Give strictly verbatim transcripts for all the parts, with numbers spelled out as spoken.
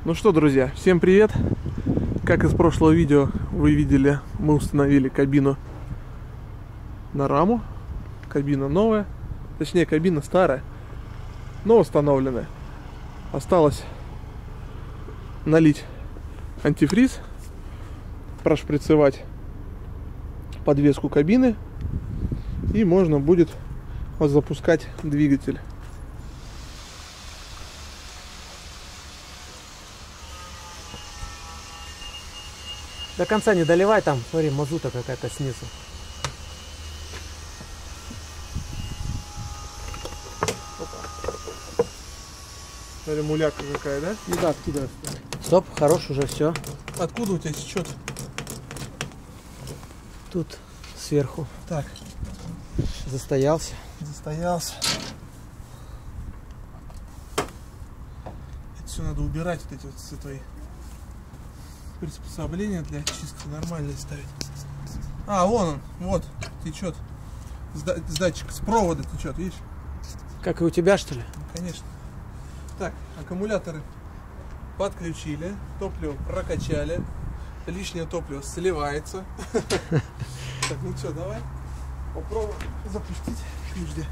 Ну что, друзья, всем привет! Как из прошлого видео вы видели, мы установили кабину на раму. Кабина новая, точнее кабина старая, но установленная. Осталось налить антифриз, прошприцевать подвеску кабины, и можно будет запускать двигатель. До конца не доливай, там, смотри, мазута какая-то снизу. Смотри, муляка какая, да? Ну да, откидывай. Стоп, хорош уже, все. Откуда у тебя течет? Тут сверху. Так. Застоялся. Застоялся. Это все надо убирать, вот эти вот все твои приспособления для чистки нормальные ставить. А, вон он, вот, течет. С, да, с датчика, с провода течет, видишь? Как и у тебя, что ли? Ну, конечно. Так, аккумуляторы подключили, топливо прокачали, лишнее топливо сливается. Так, ну что, давай попробуем запустить. Ключ где?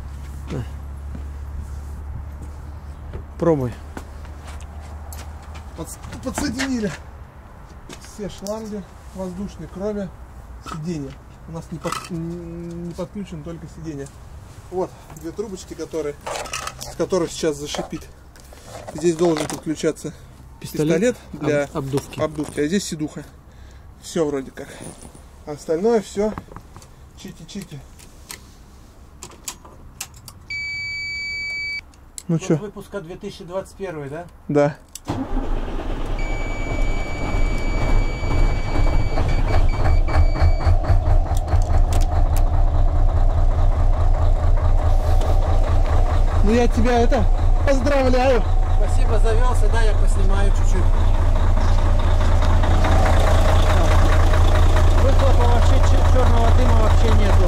Пробуй. Подсоединили все шланги воздушные, кроме сиденья. У нас не, под, не подключено только сиденье. Вот две трубочки, которые, с которых сейчас зашипит. Здесь должен подключаться пистолет, пистолет для об, обдувки. обдувки, а здесь сидуха. Все вроде как. А остальное все чики-чики. Ну что? Выпуска две тысячи двадцать первый, да? Да. Ну я тебя это поздравляю. Спасибо, завелся, да, я поснимаю чуть-чуть. Выхлопа вообще, черного дыма вообще нету.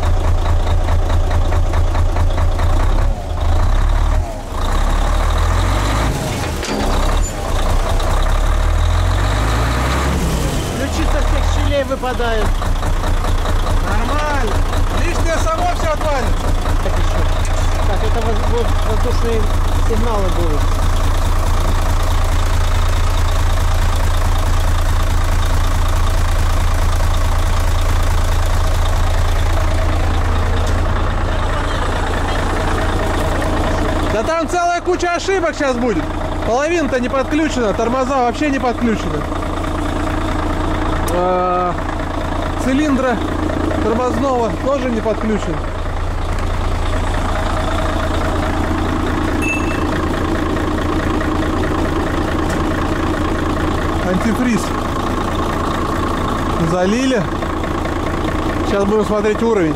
Ключи со всех щелей выпадают. Нормально. Лишнее само все отвалится. Так еще. Так, это воздушные сигналы будут. Да там целая куча ошибок сейчас будет. Половина-то не подключена, тормоза вообще не подключены. А, цилиндра тормозного тоже не подключен. Антифриз залили. Сейчас будем смотреть уровень.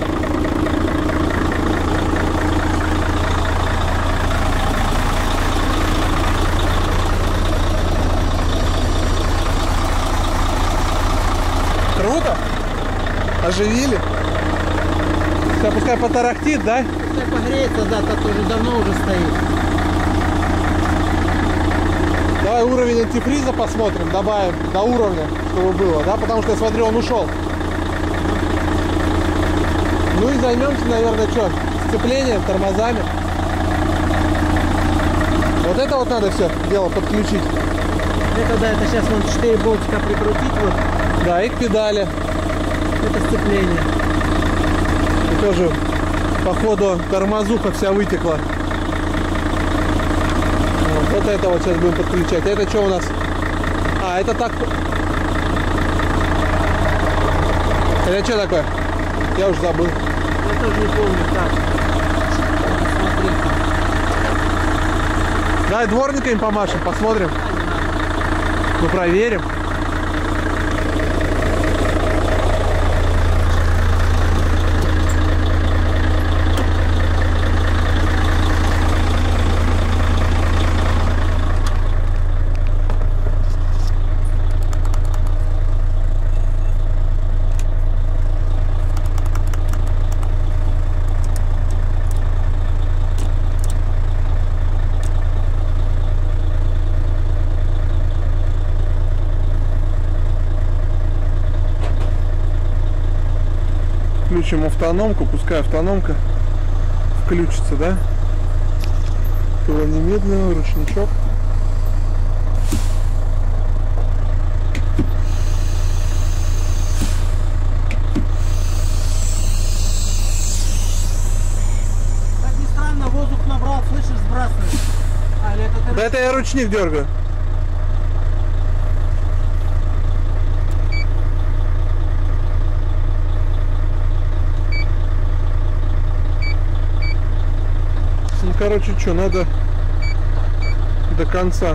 Круто. Оживили. Сейчас пускай потарахтит, да? Пускай погреется, да, тут уже давно уже стоит. Давай уровень антифриза посмотрим, добавим до уровня, чтобы было, да, потому что я смотрю, он ушел. Ну и займемся, наверное, что, сцеплением, тормозами. Вот это вот надо все дело подключить. Это да, это сейчас вон четыре болтика прикрутить вот. Да, и к педали. Это сцепление. И тоже, походу, тормозуха вся вытекла. Вот это вот сейчас будем подключать. Это что у нас? А, это так. Это что такое? Я уже забыл. Я тоже не помню. Так. Смотри. Давай дворниками помашем, посмотрим. Ну, проверим. Включим автономку, пускай автономка включится, да? Было немедленно, ручничок. Как ни странно, воздух набрал, слышишь, сбрасывает. А, или это ты... Да это я ручник дергаю. Ну, короче, что, надо до конца.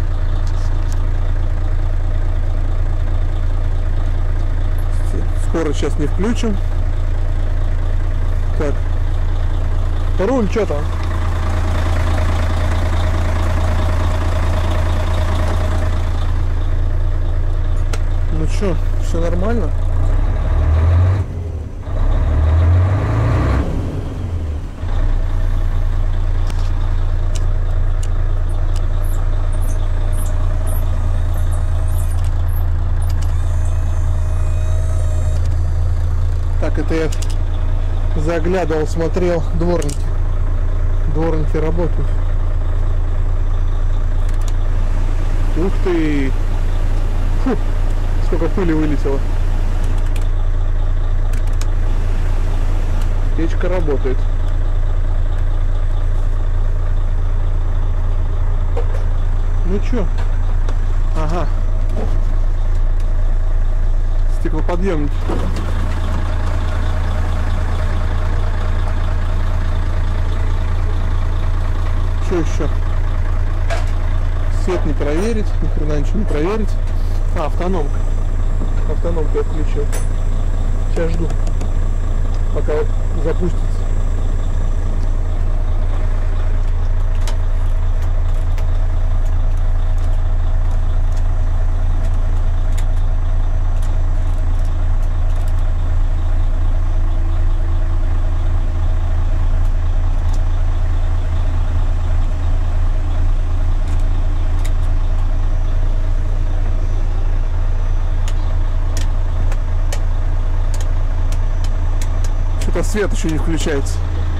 Скоро сейчас не включим. Так. Руль, что там? Ну что, все нормально? Так, это я заглядывал, смотрел, дворники. Дворники работают. Ух ты! Фу, сколько пыли вылетело. Печка работает. Ну чё? Ага. Стеклоподъемник. Что еще? Свет не проверить, ни хрена ничего не проверить. А, автономка. Автономку я включил. Сейчас жду, пока запустится. Свет еще не включается.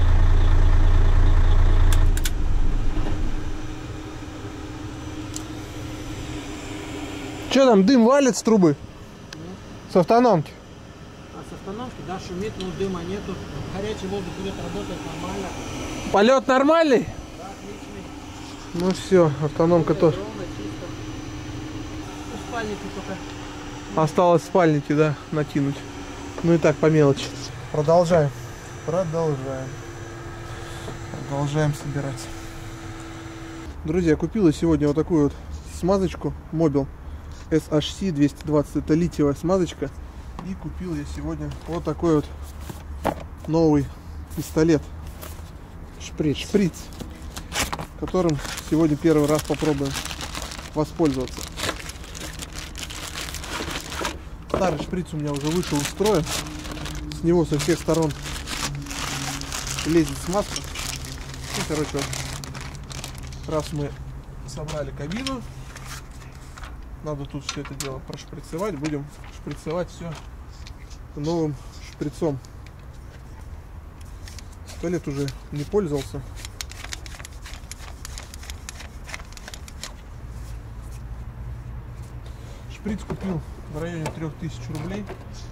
Че там, дым валит с трубы? Mm. С автономки? А с автономки, да, шумит, но дыма нету. Горячий воздух будет работать нормально. Полет нормальный? Да, отличный. Ну все, автономка тоже. Ровно, чисто. Ну, спальники только. Осталось спальники, да, накинуть. Ну и так, по мелочи. Продолжаем. Продолжаем. Продолжаем собирать. Друзья, купила сегодня вот такую вот смазочку Mobil эс эйч си двести двадцать. Это литиевая смазочка. И купил я сегодня вот такой вот новый пистолет. Шприц. Шприц. Которым сегодня первый раз попробуем воспользоваться. Старый шприц у меня уже вышел из строя. С него со всех сторон лезет смазка. Ну, короче, вот, раз мы собрали кабину, надо тут все это дело прошприцевать. Будем шприцевать все новым шприцом. Сто лет уже не пользовался. Шприц купил в районе трёх тысяч рублей.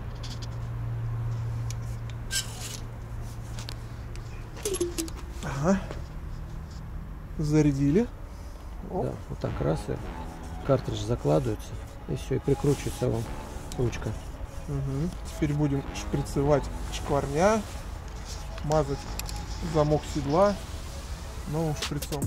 Ага. Зарядили. Оп. Да, вот так раз и картридж закладывается, и все, и прикручивается вам ручка. Угу. Теперь будем шприцевать шкварня, мазать замок седла новым шприцом.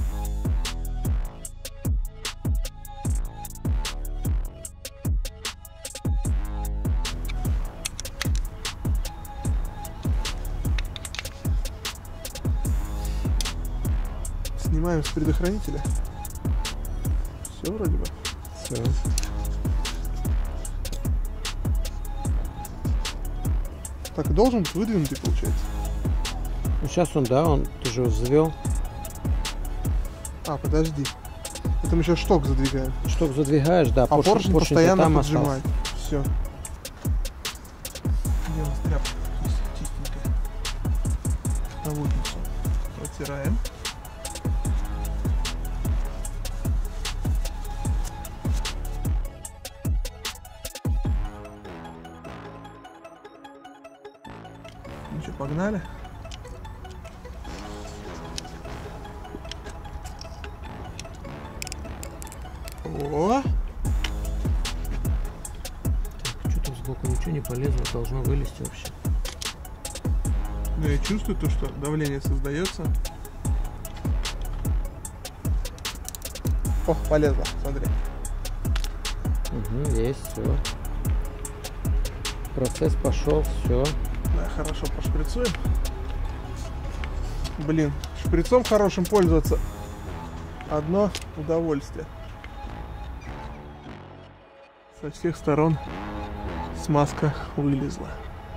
Снимаем с предохранителя. Все вроде бы. Все. Так, должен быть выдвинутый, получается. Ну сейчас он, да, он ты же взвел. А, подожди. Это мы сейчас шток задвигаем. Шток задвигаешь, да, А поршень, поршень постоянно там поджимает. Все. Где у нас тряпка? Чистенькая. Отлично. Протираем. Ну что, погнали. О! Так, что-то сбоку ничего не полезло, должно вылезти вообще. Ну, я чувствую то, что давление создается. О, полезло, смотри. Угу, есть, все. Процесс пошел, все. Да, хорошо пошприцуем. Блин, шприцом хорошим пользоваться одно удовольствие. Со всех сторон смазка вылезла.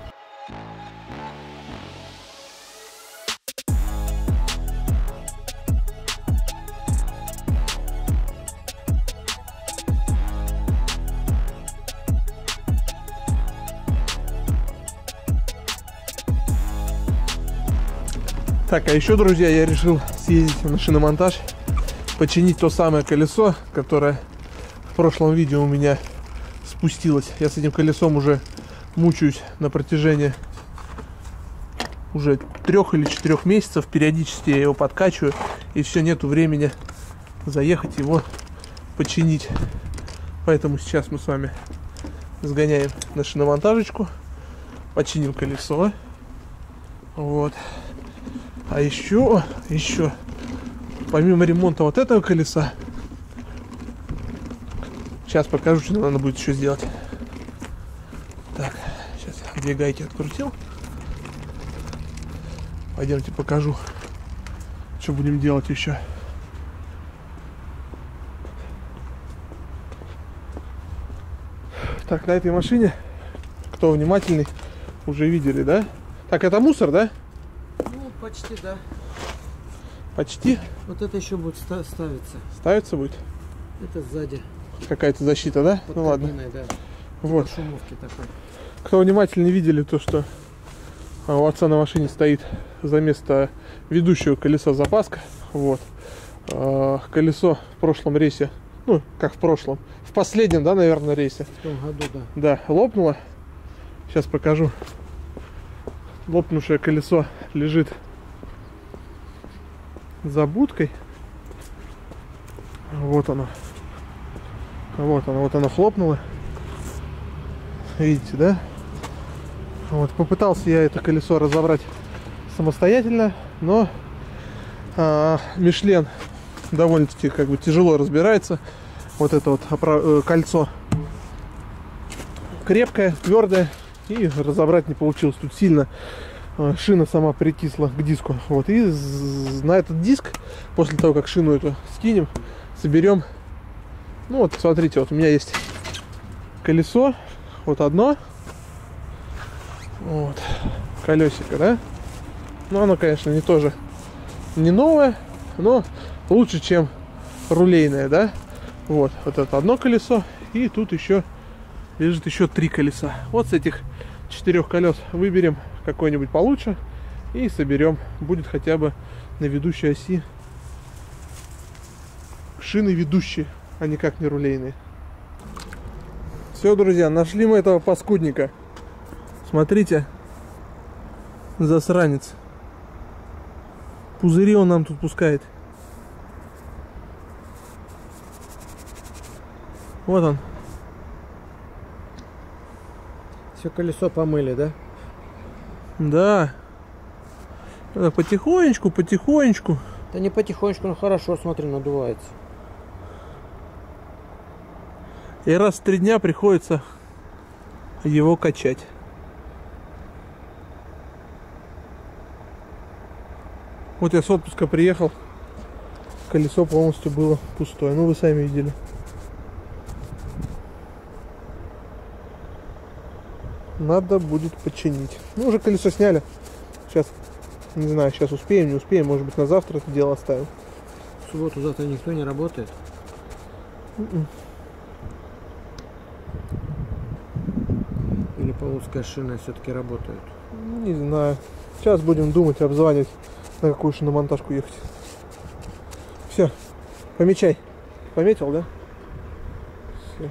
Так, а еще, друзья, я решил съездить на шиномонтаж, починить то самое колесо, которое в прошлом видео у меня спустилось. Я с этим колесом уже мучаюсь на протяжении уже трех или четырех месяцев. Периодически я его подкачиваю, и все, нету времени заехать его починить. Поэтому сейчас мы с вами сгоняем на шиномонтажечку, починим колесо. Вот. А еще, еще, помимо ремонта вот этого колеса, сейчас покажу, что надо будет еще сделать. Так, сейчас две гайки открутил. Пойдемте покажу, что будем делать еще. Так, на этой машине, кто внимательный, уже видели, да? Так, это мусор, да? Ну, почти, да. Почти. Вот это еще будет ста ставиться. Ставится будет? Это сзади. Какая-то защита, да? Под ну ладно. кабиной, да. Вот. Шумовки такой. Кто внимательно видели то, что у отца на машине стоит за место ведущего колеса запаска. Вот. Колесо в прошлом рейсе, ну, как в прошлом, в последнем, да, наверное, рейсе. В том году, да. Да, лопнуло. Сейчас покажу. Лопнувшее колесо лежит за будкой. Вот оно. Вот оно, вот оно хлопнуло. Видите, да? Вот, попытался я это колесо разобрать самостоятельно, но а, Мишлен довольно-таки как бы тяжело разбирается. Вот это вот опра- кольцо крепкое, твердое, и разобрать не получилось. Тут сильно а, шина сама притисла к диску. Вот, и на этот диск, после того, как шину эту скинем, соберем. Ну вот, смотрите, вот у меня есть колесо, вот одно, вот, колесико, да? Ну, оно, конечно, не тоже не новое, но лучше, чем рулейное, да? Вот, вот это одно колесо, и тут еще лежит еще три колеса. Вот с этих четырех колес выберем какой-нибудь получше и соберем. Будет хотя бы на ведущей оси шины ведущие, а никак не рулейные. Все, друзья, нашли мы этого паскудника. Смотрите, засранец. Пузыри он нам тут пускает. Вот он. Все колесо помыли, да? Да. Так, потихонечку, потихонечку. Да не потихонечку, но хорошо, смотри, надувается. И раз в три дня приходится его качать. Вот я с отпуска приехал, колесо полностью было пустое. Ну, вы сами видели. Надо будет починить. Ну, уже колесо сняли. Сейчас, не знаю, сейчас успеем, не успеем. Может быть, на завтра это дело оставим. В субботу завтра никто не работает? Mm-mm. Или полоская шина все-таки работают? Не знаю. Сейчас будем думать, обзванивать, на какую шиномонтажку ехать. Все, помечай. Пометил, да? Все.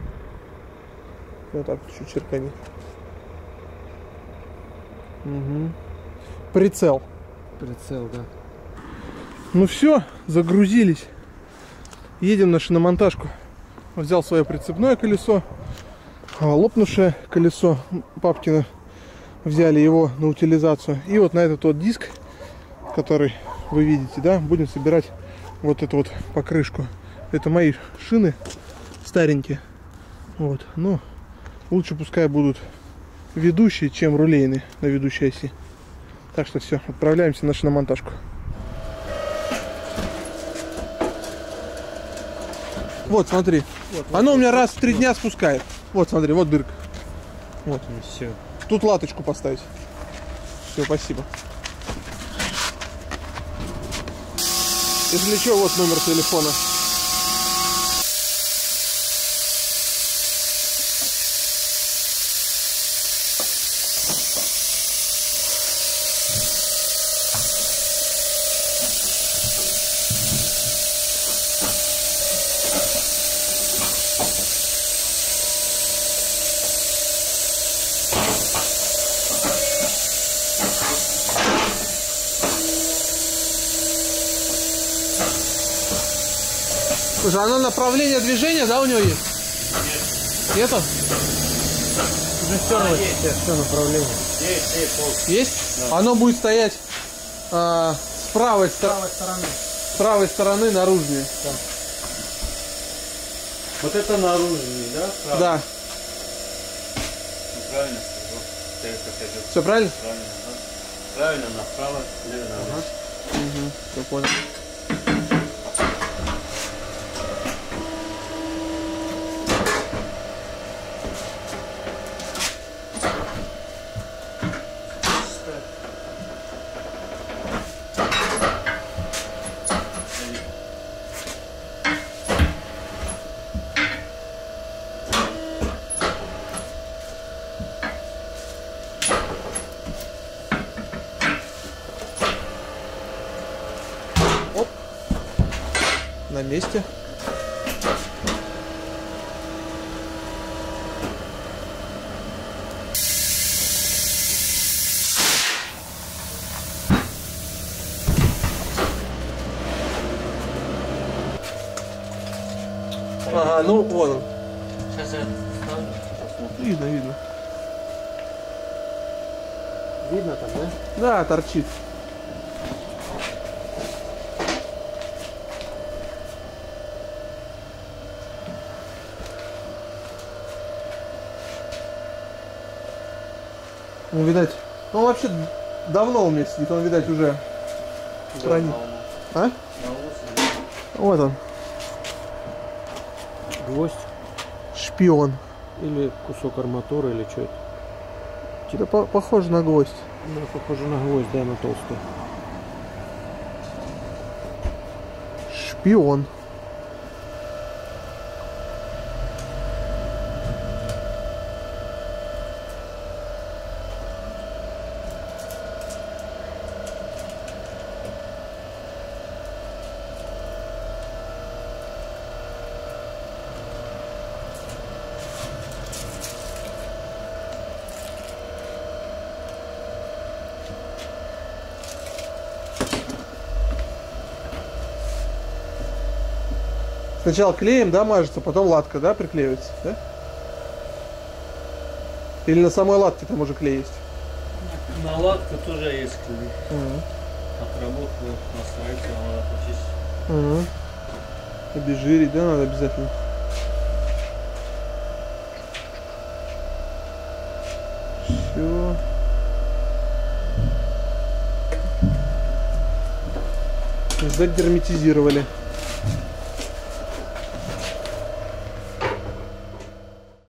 Вот так чуть черкани. Угу. Прицел. Прицел, да. Ну все, загрузились. Едем на шиномонтажку. Взял свое прицепное колесо, лопнувшее колесо папкино. Взяли его на утилизацию. И вот на этот вот диск, который вы видите, да, будем собирать вот эту вот покрышку. Это мои шины старенькие. Вот, ну, лучше пускай будут ведущие, чем рулейные на ведущей оси. Так что все, отправляемся на шиномонтажку. Вот, смотри. Вот, оно у меня раз в три дня спускает. Вот, смотри, вот дырка. Вот. И все. Тут латочку поставить. Все, спасибо. Если что, вот номер телефона. Слушай, оно направление движения, да, у него есть? Нет. Нету? Уже стерлось. Есть, все направление. Есть, есть. Есть? Да. Оно будет стоять а, с правой, с правой стороны. С правой стороны наружнее. Да. Вот это наружнее, да? Правый. Да. Ну, правильно. Все правильно? Правильно, да. Правильно, направо, лево, направо. Ага. Угу, все понял. Оп, на месте. Ага, ну вон он. Сейчас я ставлю. Видно, видно. Видно там, да? Да, торчит. Ну, видать, ну, он вообще давно у меня сидит, он, видать, уже в стране. А? Вот он. Гвоздь. Шпион. Или кусок арматуры, или что это? Типа по похоже на гвоздь. Ну, похоже на гвоздь, да, на толстую. Шпион. Сначала клеем, да, мажется, потом латка, да, приклеивается, да? Или на самой латке там уже клей есть? На латке тоже есть клей. Угу. Отработку настроить, надо почистить. Угу. Обезжирить, да, надо обязательно. Все. Загерметизировали.